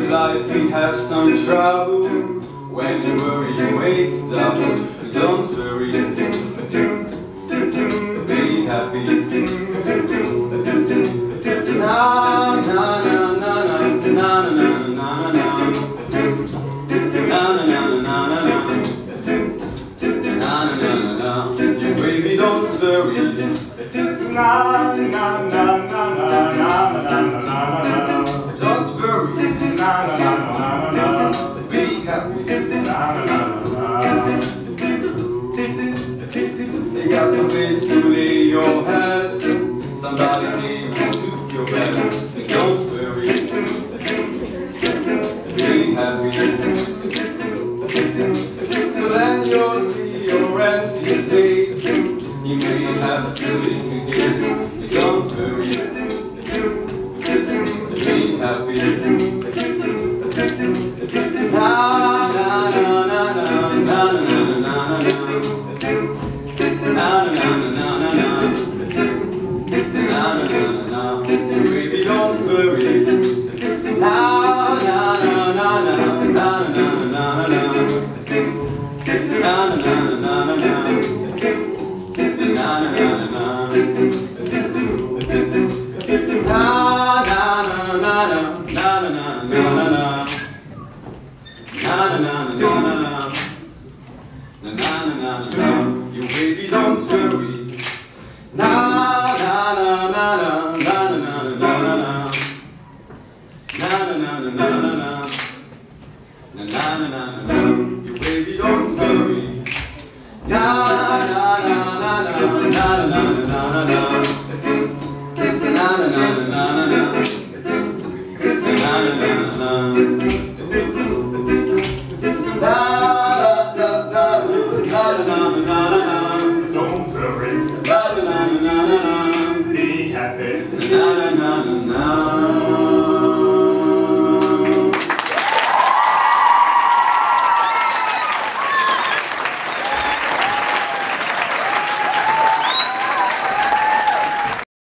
life we have some trouble. When you worry you wake up. Don't worry, be happy. Na na na na na na na na na. Baby, don't worry. Na na na na na na na na. Don't worry. Na na na na na. Be happy. Na na na na. You got the place to lay your head. Somebody came and took your bed. Don't worry. Be happy. So then you'll see your rent is late. You may have to litigate. Don't worry. Be happy. Na na na na na na na na na. Na na na na na na. Na na na na. Baby, don't worry. Na na na na na na na na na. Na na na na na na. Na na na na. You baby don't worry. Na na na na na na na na na na. Na na na na na na na. Na na na na na. You baby don't worry. Na na na na na na na na na na. Na na na na na na. Na na na na. Don't worry. Na na na na na. Be happy. Na na na na na.